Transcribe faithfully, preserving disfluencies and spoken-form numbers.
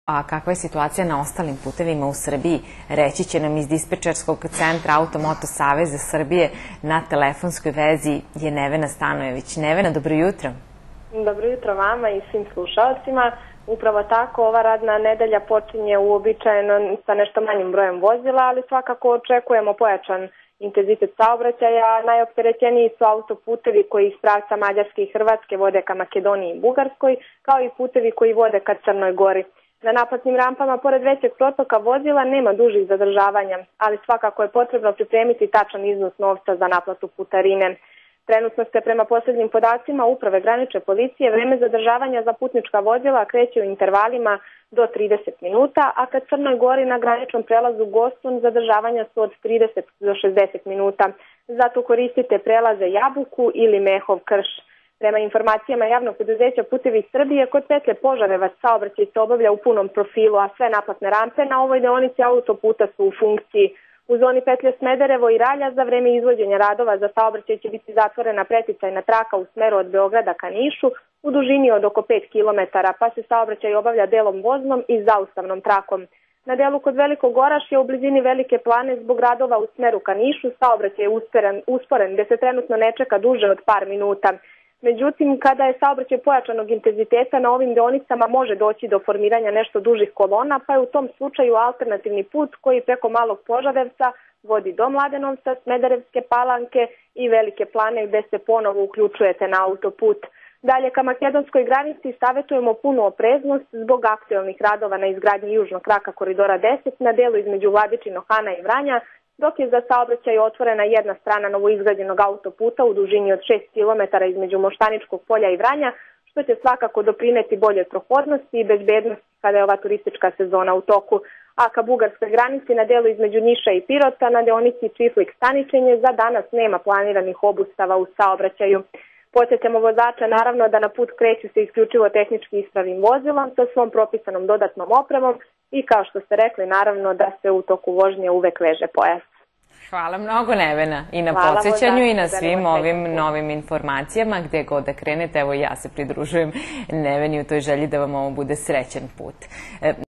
A kakva je situacija na ostalim putevima u Srbiji? Reći će nam iz dispečerskog centra Automoto Saveza Srbije. Na telefonskoj vezi je Nevena Stanojević. Nevena, dobro jutro. Dobro jutro vama i svim slušalcima. Upravo tako, ova radna nedelja počinje uobičajeno sa nešto manjim brojem vozila, ali svakako očekujemo pojačan intenzitet saobraćaja. Najopterećeniji su autoputevi koji iz pravca Mađarske i Hrvatske vode ka Makedoniji i Bugarskoj, kao i putevi koji vode ka Crnoj Gori. Na naplatnim rampama, pored većeg protoka vozila, nema dužih zadržavanja, ali svakako je potrebno pripremiti tačan iznos novca za naplatu putarine. Trenutno se prema posljednjim podacima Uprave granične policije vreme zadržavanja za putnička vozila kreće u intervalima do trideset minuta, a ka Crnoj Gori na graničnom prelazu Goston zadržavanja su od trideset do šezdeset minuta. Zato koristite prelaze Jabuku ili Mehov Krš. Prema informacijama javnog preduzeća Putevi Srbije, kod petlje Požarevac saobraćaj se obavlja u punom profilu, a sve naplatne rampe na ovoj deonici autoputa su u funkciji. U zoni petlje Smederevo i Ralja za vreme izvođenja radova za saobraćaj će biti zatvorena preticajna traka u smeru od Beograda ka Nišu u dužini od oko pet kilometara, pa se saobraćaj obavlja delom voznom i zaustavnom trakom. Na delu kod Velikog Orašja u blizini Velike Plane zbog radova u smeru ka Nišu saobraćaj je usporen, usporen gde se trenutno ne čeka duže od par minuta. Međutim, kada je saobraćaj pojačanog intenziteta na ovim deonicama može doći do formiranja nešto dužih kolona, pa je u tom slučaju alternativni put koji preko Malog Požarevca vodi do Mladenovca, Smederevske Palanke i Velike Plane gde se ponovo uključujete na autoput. Dalje ka makedonskoj granici savjetujemo punu opreznost zbog aktuelnih radova na izgradnji južnog kraka koridora deset na delu između Vladičinog Hana i Vranja, dok je za saobraćaj otvorena jedna strana novoizgrađenog autoputa u dužini od šest kilometara između Moštaničkog polja i Vranja, što će svakako doprineti boljoj prohodnosti i bezbednosti kada je ova turistička sezona u toku. A ka bugarskoj granici na delu između Niša i Pirota na deonici Čiflik-Staničenje za danas nema planiranih obustava u saobraćaju. Podsjećamo vozača naravno da na put kreću se isključivo tehnički ispravnim vozilom sa svom propisanom dodatnom opremom i kao što ste rekli naravno da se u toku vožnje uvek veže pojas. Hvala mnogo Nevena i na podsjećanju i na svim ovim novim informacijama. Gde god da krenete, evo ja se pridružujem Neveni u toj želji da vam ovo bude srećan put.